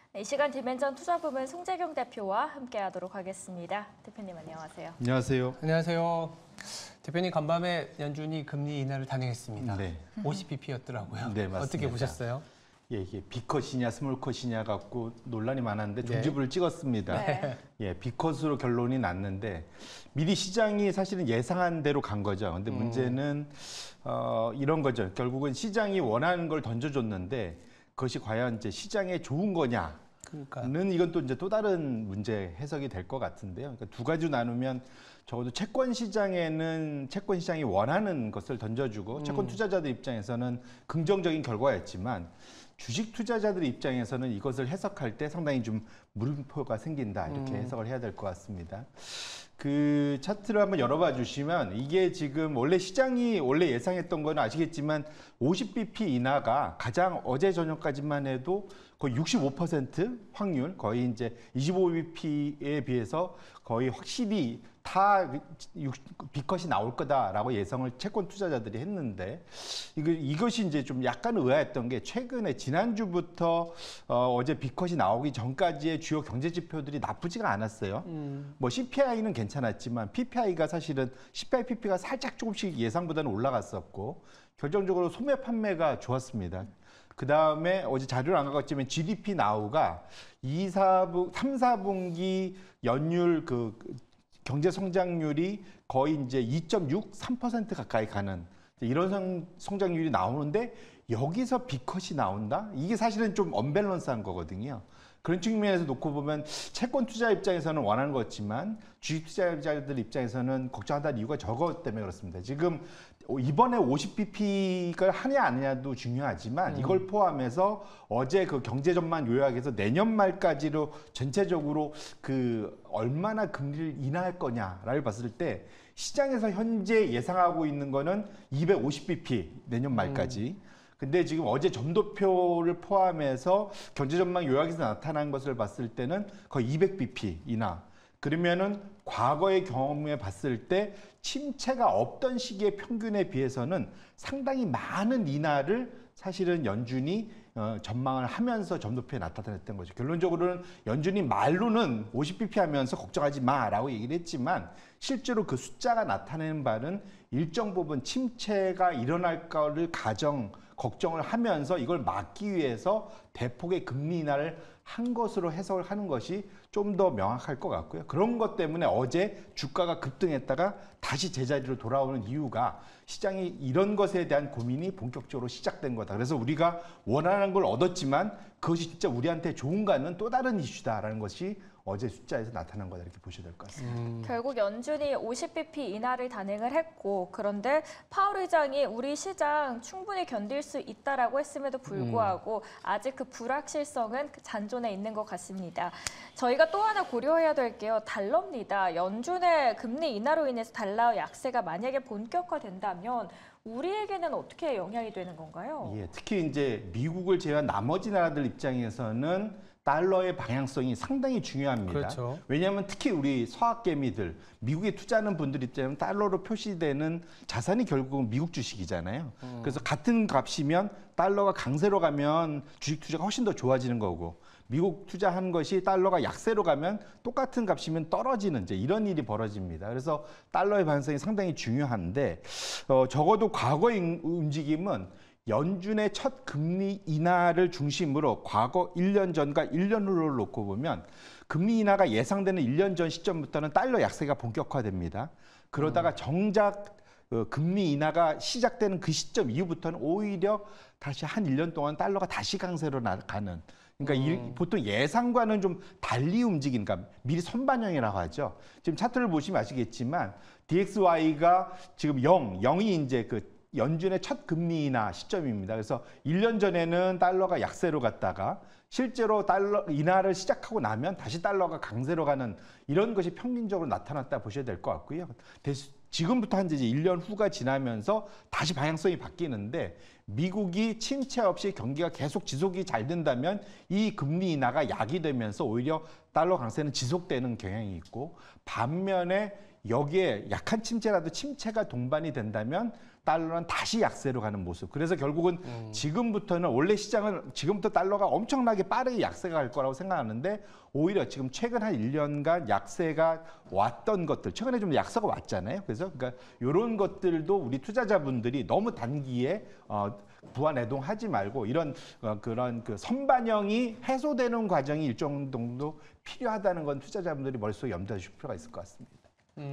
이 시간 디멘전 투자부문 송재경 대표와 함께하도록 하겠습니다. 대표님 안녕하세요. 안녕하세요. 안녕하세요. 대표님 간밤에 연준이 금리 인하를 단행했습니다. 네. 50bp였더라고요. 네, 맞습니다. 어떻게 보셨어요? 예, 이게 B컷이냐 스몰컷이냐 갖고 논란이 많았는데 네. 종지부를 찍었습니다. 네. 예, B컷으로 결론이 났는데 미리 시장이 사실은 예상한 대로 간 거죠. 근데 문제는 이런 거죠. 결국은 시장이 원하는 걸 던져줬는데 그것이 과연 이제 시장에 좋은 거냐는 그러니까 이건 또 이제 또 다른 문제 해석이 될 것 같은데요. 그러니까 두 가지로 나누면 적어도 채권 시장에는 채권 시장이 원하는 것을 던져주고 채권 투자자들 입장에서는 긍정적인 결과였지만 주식 투자자들 입장에서는 이것을 해석할 때 상당히 좀 물음표가 생긴다 이렇게 해석을 해야 될 것 같습니다. 그 차트를 한번 열어봐 주시면 이게 지금 원래 시장이 예상했던 건 아시겠지만 50bp 인하가 가장 어제 저녁까지만 해도 거의 65% 확률, 거의 이제 25bp에 비해서 거의 확실히 다 B컷이 나올 거다라고 예상을 채권 투자자들이 했는데 이것이 이제 좀 약간 의아했던 게 최근에 지난주부터 어제 B컷이 나오기 전까지의 주요 경제 지표들이 나쁘지가 않았어요. 뭐 CPI는 괜찮았지만 PPI가 사실은 CPI, PP가 살짝 조금씩 예상보다는 올라갔었고 결정적으로 소매 판매가 좋았습니다. 그 다음에 어제 자료를 안 갖고 있지만 GDP 나우가 3, 4분기 연율 그 경제 성장률이 거의 이제 2.6, 3% 가까이 가는 이런 성장률이 나오는데 여기서 B컷이 나온다? 이게 사실은 좀 언밸런스한 거거든요. 그런 측면에서 놓고 보면 채권 투자 입장에서는 원하는 거지만 주식 투자자들 입장에서는 걱정하다는 이유가 저것 때문에 그렇습니다. 지금 이번에 50bp가 하냐 안 하냐도 중요하지만 이걸 포함해서 어제 그 경제 전망 요약에서 내년 말까지로 전체적으로 그 얼마나 금리를 인하할 거냐를 봤을 때 시장에서 현재 예상하고 있는 거는 250bp 내년 말까지. 근데 지금 어제 점도표를 포함해서 경제 전망 요약에서 나타난 것을 봤을 때는 거의 200bp 인하. 그러면은 과거의 경험에 봤을 때 침체가 없던 시기의 평균에 비해서는 상당히 많은 인하를 사실은 연준이 전망을 하면서 점도표에 나타냈던 거죠. 결론적으로는 연준이 말로는 50bp 하면서 걱정하지 마라고 얘기를 했지만 실제로 그 숫자가 나타내는 바는 일정 부분 침체가 일어날 거를 걱정을 하면서 이걸 막기 위해서 대폭의 금리 인하를 한 것으로 해석을 하는 것이 좀 더 명확할 것 같고요. 그런 것 때문에 어제 주가가 급등했다가 다시 제자리로 돌아오는 이유가 시장이 이런 것에 대한 고민이 본격적으로 시작된 거다. 그래서 우리가 원하는 걸 얻었지만 그것이 진짜 우리한테 좋은가는 또 다른 이슈다라는 것이 어제 숫자에서 나타난 거다 이렇게 보셔야 될 것 같습니다. 결국 연준이 50bp 인하를 단행을 했고 그런데 파월 의장이 우리 시장 충분히 견딜 수 있다라고 했음에도 불구하고 아직 그 불확실성은 잔존해 있는 것 같습니다. 저희가 또 하나 고려해야 될 게요. 달러입니다. 연준의 금리 인하로 인해서 달러 약세가 만약에 본격화된다면 우리에게는 어떻게 영향이 되는 건가요? 예, 특히 이제 미국을 제외한 나머지 나라들 입장에서는 달러의 방향성이 상당히 중요합니다. 그렇죠. 왜냐하면 특히 우리 서학개미들, 미국에 투자하는 분들 입장에는 달러로 표시되는 자산이 결국은 미국 주식이잖아요. 그래서 같은 값이면 달러가 강세로 가면 주식 투자가 훨씬 더 좋아지는 거고 미국 투자한 것이 달러가 약세로 가면 똑같은 값이면 떨어지는 이제 이런 일이 벌어집니다. 그래서 달러의 방향성이 상당히 중요한데 적어도 과거의 움직임은 연준의 첫 금리 인하를 중심으로 과거 1년 전과 1년 후를 놓고 보면 금리 인하가 예상되는 1년 전 시점부터는 달러 약세가 본격화됩니다. 그러다가 정작 금리 인하가 시작되는 그 시점 이후부터는 오히려 다시 한 1년 동안 달러가 다시 강세로 가는 그러니까 보통 예상과는 좀 달리 움직이는, 그러니까 미리 선반영이라고 하죠. 지금 차트를 보시면 아시겠지만 DXY가 지금 0이 이제 그 연준의 첫 금리 인하 시점입니다. 그래서 1년 전에는 달러가 약세로 갔다가 실제로 달러 인하를 시작하고 나면 다시 달러가 강세로 가는 이런 것이 평균적으로 나타났다 보셔야 될 것 같고요. 지금부터 한 이제 1년 후가 지나면서 다시 방향성이 바뀌는데 미국이 침체 없이 경기가 계속 지속이 잘 된다면 이 금리 인하가 약이 되면서 오히려 달러 강세는 지속되는 경향이 있고 반면에 여기에 약한 침체라도 침체가 동반이 된다면 달러는 다시 약세로 가는 모습. 그래서 결국은 지금부터는 원래 시장은 지금부터 달러가 엄청나게 빠르게 약세가 갈 거라고 생각하는데 오히려 지금 최근 한 1년간 약세가 왔던 것들, 최근에 좀 약세가 왔잖아요. 그래서 그러니까 이런 것들도 우리 투자자분들이 너무 단기에 부안해동하지 말고 이런 그런 그 선반영이 해소되는 과정이 일정 정도 필요하다는 건 투자자분들이 머릿속에 염두에 두실 필요가 있을 것 같습니다.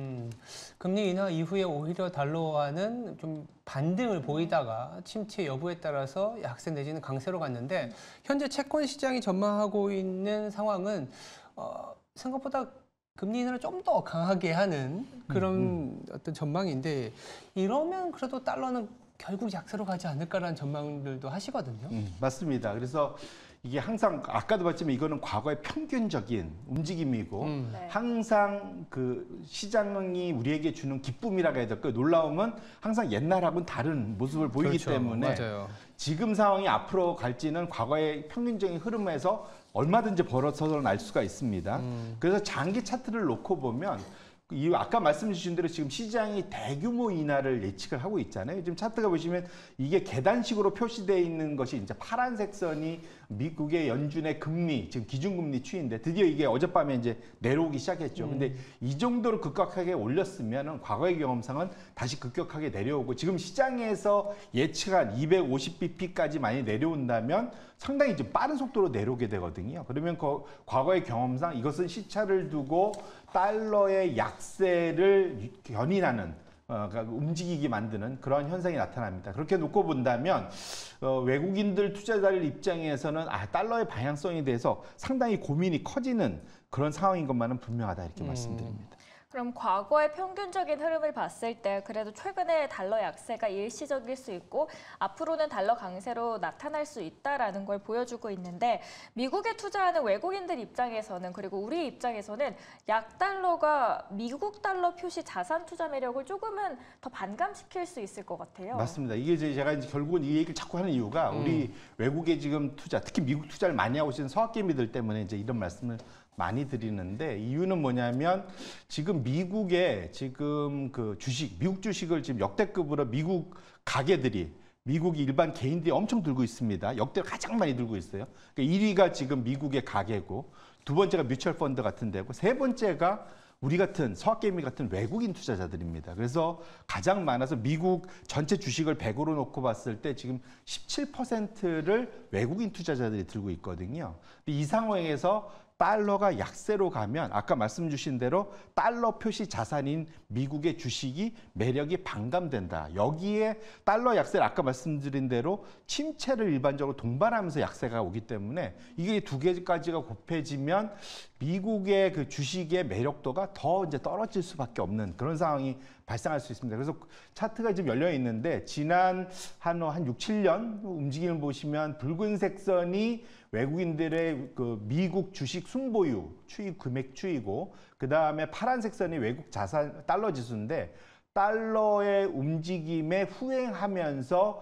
금리 인하 이후에 오히려 달러화는 좀 반등을 보이다가 침체 여부에 따라서 약세 내지는 강세로 갔는데 현재 채권 시장이 전망하고 있는 상황은 생각보다 금리 인하를 좀 더 강하게 하는 그런 어떤 전망인데 이러면 그래도 달러는 결국 약세로 가지 않을까라는 전망들도 하시거든요. 맞습니다. 그래서 이게 항상 아까도 봤지만 이거는 과거의 평균적인 움직임이고 네. 항상 그 시장이 우리에게 주는 기쁨이라고 해야 될까요? 놀라움은 항상 옛날하고는 다른 모습을 보이기 그렇죠. 때문에 맞아요. 지금 상황이 앞으로 갈지는 과거의 평균적인 흐름에서 얼마든지 벌어서는 알 수가 있습니다. 그래서 장기 차트를 놓고 보면 이 아까 말씀 주신 대로 지금 시장이 대규모 인하를 예측을 하고 있잖아요. 지금 차트가 보시면 이게 계단식으로 표시되어 있는 것이 이제 파란색 선이 미국의 연준의 금리, 지금 기준금리 추이인데 드디어 이게 어젯밤에 이제 내려오기 시작했죠. 근데 이 정도로 급격하게 올렸으면은 과거의 경험상은 다시 급격하게 내려오고 지금 시장에서 예측한 250bp까지 많이 내려온다면 상당히 좀 빠른 속도로 내려오게 되거든요. 그러면 과거의 경험상 이것은 시차를 두고 달러의 약세를 견인하는 그러니까 움직이게 만드는 그런 현상이 나타납니다. 그렇게 놓고 본다면 외국인들 투자자들 입장에서는 달러의 방향성에 대해서 상당히 고민이 커지는 그런 상황인 것만은 분명하다 이렇게 말씀드립니다. 그럼 과거의 평균적인 흐름을 봤을 때 그래도 최근에 달러 약세가 일시적일 수 있고 앞으로는 달러 강세로 나타날 수 있다라는 걸 보여주고 있는데 미국에 투자하는 외국인들 입장에서는 그리고 우리 입장에서는 약달러가 미국 달러 표시 자산 투자 매력을 조금은 더 반감시킬 수 있을 것 같아요. 맞습니다. 이게 이제 제가 이제 결국은 이 얘기를 자꾸 하는 이유가 우리 외국에 지금 투자, 특히 미국 투자를 많이 하고 있는 서학개미들 때문에 이제 이런 말씀을 많이 드리는데 이유는 뭐냐면 지금 미국의 지금 그 주식, 미국 주식을 지금 역대급으로 미국 가게들이 미국 일반 개인들이 엄청 들고 있습니다. 역대 가장 많이 들고 있어요. 그러니까 1위가 지금 미국의 가게고 두 번째가 뮤추얼 펀드 같은 데고 세 번째가 우리 같은 서학개미 같은 외국인 투자자들입니다. 그래서 가장 많아서 미국 전체 주식을 100으로 놓고 봤을 때 지금 17%를 외국인 투자자들이 들고 있거든요. 근데 이 상황에서 달러가 약세로 가면 아까 말씀 주신 대로 달러 표시 자산인 미국의 주식이 매력이 반감된다. 여기에 달러 약세를 아까 말씀드린 대로 침체를 일반적으로 동반하면서 약세가 오기 때문에 이게 두 개까지가 곱해지면 미국의 그 주식의 매력도가 더 이제 떨어질 수밖에 없는 그런 상황이 발생할 수 있습니다. 그래서 차트가 지금 열려 있는데 지난 한 6, 7년 움직임을 보시면 붉은색 선이 외국인들의 그 미국 주식 순보유 추이 금액 추이고 그 다음에 파란색 선이 외국 자산 달러 지수인데 달러의 움직임에 후행하면서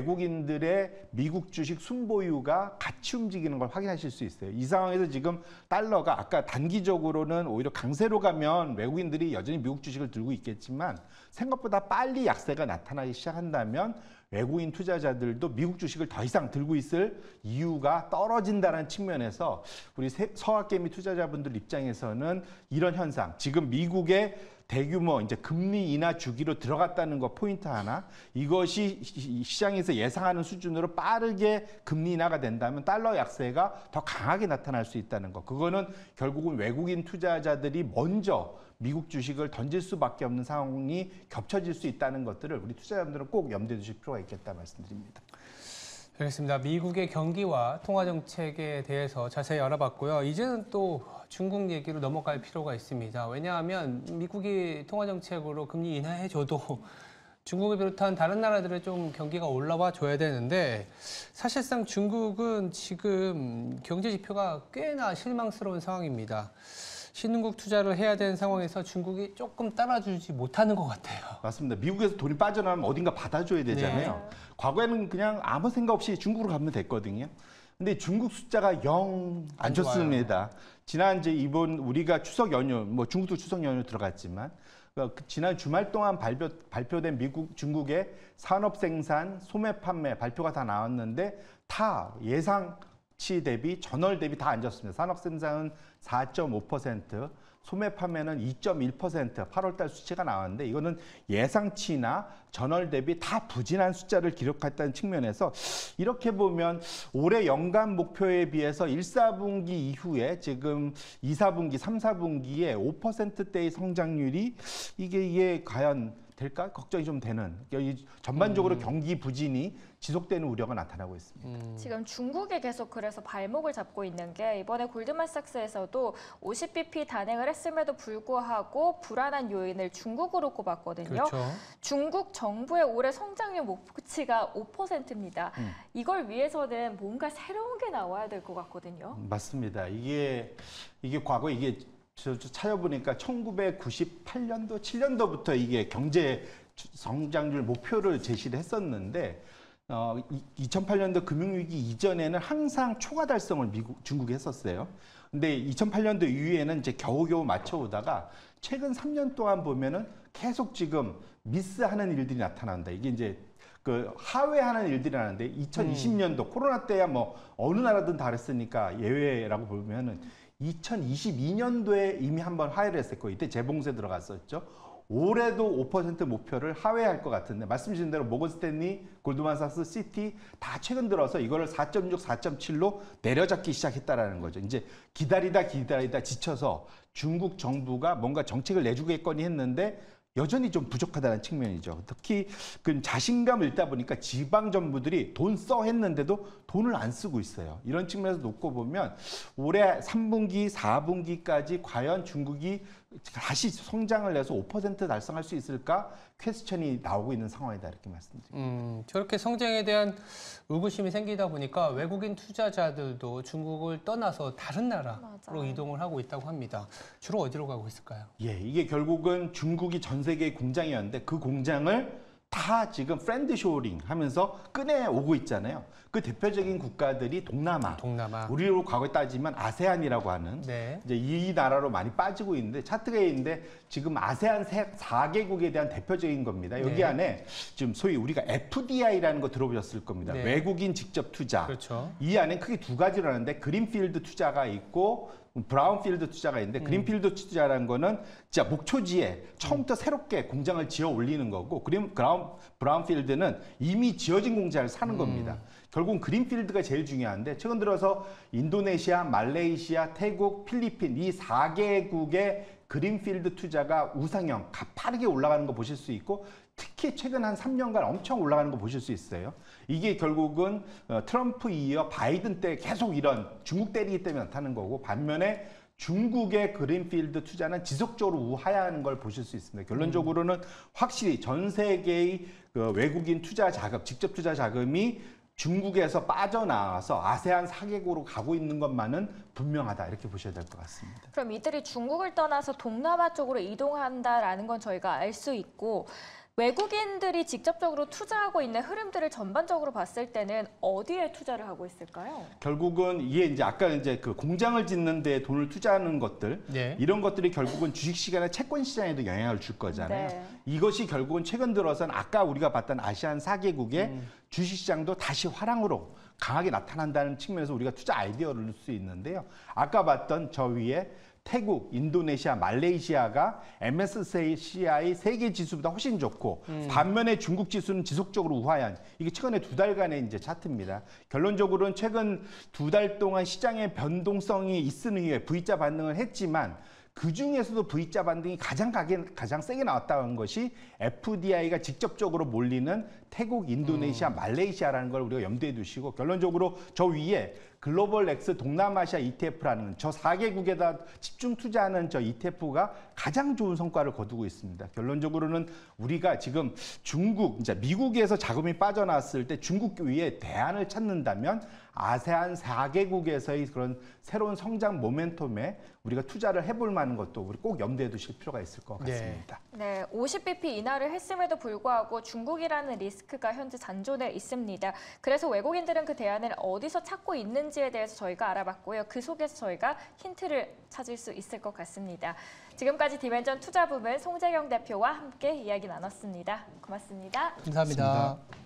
외국인들의 미국 주식 순보유가 같이 움직이는 걸 확인하실 수 있어요. 이 상황에서 지금 달러가 아까 단기적으로는 오히려 강세로 가면 외국인들이 여전히 미국 주식을 들고 있겠지만 생각보다 빨리 약세가 나타나기 시작한다면 외국인 투자자들도 미국 주식을 더 이상 들고 있을 이유가 떨어진다는 측면에서 우리 서학개미 투자자분들 입장에서는 이런 현상, 지금 미국의 대규모 이제 금리 인하 주기로 들어갔다는 거 포인트 하나, 이것이 시장에서 예상하는 수준으로 빠르게 금리 인하가 된다면 달러 약세가 더 강하게 나타날 수 있다는 거. 그거는 결국은 외국인 투자자들이 먼저 미국 주식을 던질 수밖에 없는 상황이 겹쳐질 수 있다는 것들을 우리 투자자분들은 꼭 염두에 두실 필요가 있겠다 말씀드립니다. 알겠습니다. 미국의 경기와 통화 정책에 대해서 자세히 알아봤고요. 이제는 또 중국 얘기로 넘어갈 필요가 있습니다. 왜냐하면 미국이 통화 정책으로 금리 인하해줘도 중국을 비롯한 다른 나라들의 좀 경기가 올라와 줘야 되는데 사실상 중국은 지금 경제 지표가 꽤나 실망스러운 상황입니다. 신흥국 투자를 해야 되는 상황에서 중국이 조금 따라주지 못하는 것 같아요. 맞습니다. 미국에서 돈이 빠져나오면 어딘가 받아줘야 되잖아요. 네. 과거에는 그냥 아무 생각 없이 중국으로 가면 됐거든요. 근데 중국 숫자가 영 안 좋습니다. 지난 이번 우리가 추석 연휴, 뭐 중국도 추석 연휴 들어갔지만 지난 주말 동안 발표된 중국의 산업 생산, 소매 판매 발표가 다 나왔는데 다 예상치 대비, 전월 대비 다 안 좋습니다. 산업 생산은 4.5%, 소매 판매는 2.1% 8월달 수치가 나왔는데 이거는 예상치나 전월 대비 다 부진한 숫자를 기록했다는 측면에서 이렇게 보면 올해 연간 목표에 비해서 1, 4분기 이후에 지금 2, 4분기, 3, 4분기에 5%대의 성장률이 이게 과연 될까? 걱정이 좀 되는 전반적으로 경기 부진이 지속되는 우려가 나타나고 있습니다. 지금 중국이 계속 그래서 발목을 잡고 있는 게 이번에 골드만삭스에서도 50bp 단행을 했음에도 불구하고 불안한 요인을 중국으로 꼽았거든요. 그렇죠. 중국 정부의 올해 성장률 목표치가 5%입니다. 이걸 위해서는 뭔가 새로운 게 나와야 될 것 같거든요. 맞습니다. 이게 과거 저 찾아보니까 1998년도, 7년도부터 이게 경제 성장률 목표를 제시를 했었는데 2008년도 금융위기 이전에는 항상 초과 달성을 중국이 했었어요. 근데 2008년도 이후에는 이제 겨우겨우 맞춰오다가 최근 3년 동안 보면은 계속 지금 미스하는 일들이 나타난다. 이게 이제 하회하는 일들이 나는데 2020년도 코로나 때야 뭐 어느 나라든 다 그랬으니까 예외라고 보면은 2022년도에 이미 한번 하회를 했었고 이때 재봉쇄 들어갔었죠. 올해도 5% 목표를 하회할 것 같은데 말씀 주신 대로 모건 스탠리, 골드만삭스, 시티 다 최근 들어서 이거를 4.6, 4.7로 내려잡기 시작했다라는 거죠. 이제 기다리다 지쳐서 중국 정부가 뭔가 정책을 내주겠거니 했는데 여전히 좀 부족하다는 측면이죠. 특히 그 자신감을 잃다 보니까 지방 정부들이 돈 써 했는데도 돈을 안 쓰고 있어요. 이런 측면에서 놓고 보면 올해 3분기, 4분기까지 과연 중국이 다시 성장을 내서 5% 달성할 수 있을까? 퀘스천이 나오고 있는 상황이다 이렇게 말씀드립니다. 저렇게 성장에 대한 의구심이 생기다 보니까 외국인 투자자들도 중국을 떠나서 다른 나라로 맞아요. 이동을 하고 있다고 합니다. 주로 어디로 가고 있을까요? 예, 이게 결국은 중국이 전 세계의 공장이었는데 그 공장을 다 지금 프렌드 쇼링 하면서 꺼내오고 있잖아요. 그 대표적인 국가들이 동남아. 우리로 과거에 따지면 아세안이라고 하는 네. 이제 이 나라로 많이 빠지고 있는데 차트가 있는데 지금 아세안 4개국에 대한 대표적인 겁니다. 여기 네. 안에 지금 소위 우리가 FDI라는 거 들어보셨을 겁니다. 네. 외국인 직접 투자. 그렇죠. 이 안에 크게 두 가지로 하는데 그린필드 투자가 있고 브라운필드 투자가 있는데 그린필드 투자라는 거는 진짜 목초지에 처음부터 새롭게 공장을 지어 올리는 거고 브라운필드는 이미 지어진 공장을 사는 겁니다. 결국은 그린필드가 제일 중요한데 최근 들어서 인도네시아, 말레이시아, 태국, 필리핀 이 4개국의 그린필드 투자가 우상향 가파르게 올라가는 거 보실 수 있고 특히 최근 한 3년간 엄청 올라가는 거 보실 수 있어요. 이게 결국은 트럼프 이어 바이든 때 계속 이런 중국 때리기 때문에 나타나는 거고 반면에 중국의 그린필드 투자는 지속적으로 우하향하는 걸 보실 수 있습니다. 결론적으로는 확실히 전 세계의 외국인 투자 자금, 직접 투자 자금이 중국에서 빠져나와서 아세안 4개국으로 가고 있는 것만은 분명하다 이렇게 보셔야 될 것 같습니다. 그럼 이들이 중국을 떠나서 동남아 쪽으로 이동한다라는 건 저희가 알 수 있고 외국인들이 직접적으로 투자하고 있는 흐름들을 전반적으로 봤을 때는 어디에 투자를 하고 있을까요? 결국은 이게 이제 아까 이제 그 공장을 짓는 데 돈을 투자하는 것들 네. 이런 것들이 결국은 주식시장이나 채권 시장에도 영향을 줄 거잖아요. 네. 이것이 결국은 최근 들어서는 아까 우리가 봤던 아시안 4개국의 주식시장도 다시 화랑으로 강하게 나타난다는 측면에서 우리가 투자 아이디어를 넣을 수 있는데요. 아까 봤던 저 위에 태국, 인도네시아, 말레이시아가 MSCI 세계 지수보다 훨씬 좋고 반면에 중국 지수는 지속적으로 우하향. 이게 최근에 두 달간의 이제 차트입니다. 결론적으로는 최근 두 달 동안 시장의 변동성이 있은 이후에 V자 반등을 했지만 그 중에서도 V자 반등이 가장 세게 나왔다는 것이 FDI가 직접적으로 몰리는 태국, 인도네시아, 말레이시아라는 걸 우리가 염두에 두시고 결론적으로 저 위에 글로벌 렉스 동남아시아 ETF라는 저 4개국에다 집중 투자하는 저 ETF가 가장 좋은 성과를 거두고 있습니다. 결론적으로는 우리가 지금 중국, 이제 미국에서 자금이 빠져나왔을 때 중국 위에 대안을 찾는다면 아세안 4개국에서의 그런 새로운 성장 모멘텀에 우리가 투자를 해볼 만한 것도 우리 꼭 염두에 두실 필요가 있을 것 네. 같습니다. 네, 50bp 인하를 했음에도 불구하고 중국이라는 리스크가 현재 잔존해 있습니다. 그래서 외국인들은 그 대안을 어디서 찾고 있는지에 대해서 저희가 알아봤고요. 그 속에서 저희가 힌트를 찾을 수 있을 것 같습니다. 지금까지 디멘전 투자부문 송재경 대표와 함께 이야기 나눴습니다. 고맙습니다. 감사합니다.